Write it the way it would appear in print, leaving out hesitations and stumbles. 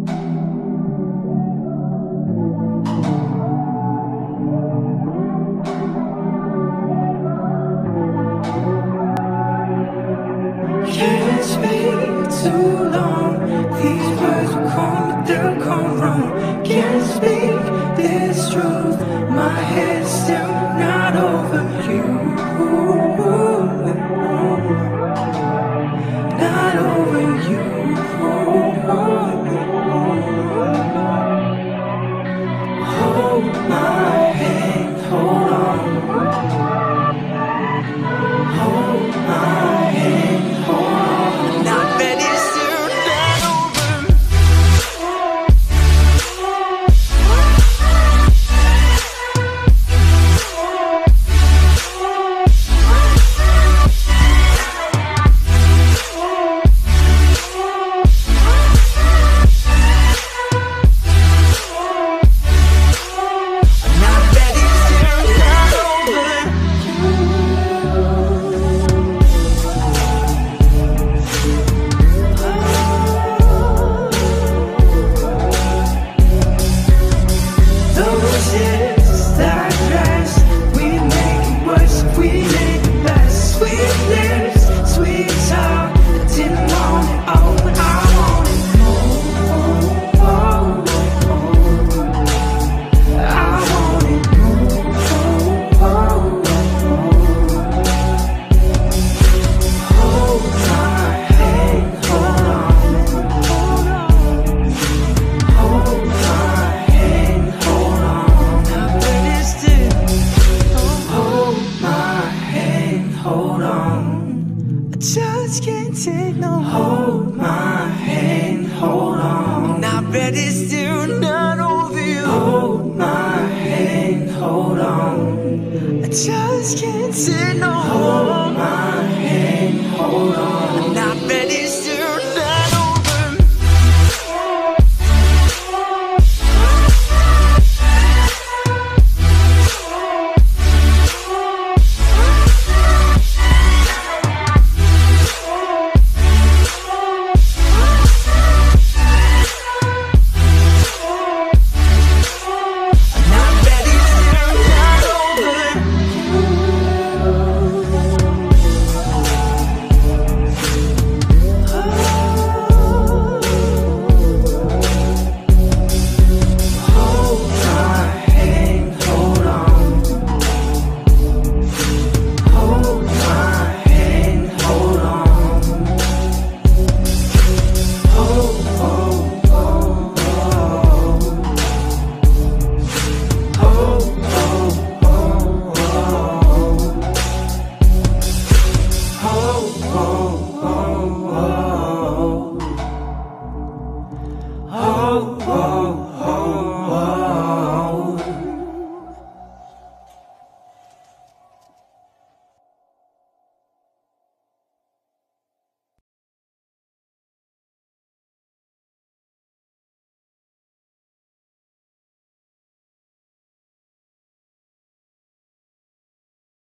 Can't speak too long. These words will come, but they'll come wrong. Can't speak this truth. My head's still not over you. Not over you. Hold my hand, hold on. Hold my hand, hold on. Not ready soon, not over. Not ready soon, not over. Those years that last, we make it worse, we make it best. Sweet lips, sweet talk, I didn't want it all, but I want it more. I want it more. Hold my hand, hold on. Hold my hand, hold on. Not ready still. Hold my hand, hold on. I just can't take no. Hold my hand, hold on. Not ready still, not over you. Hold my hand, hold on. I just can't take no.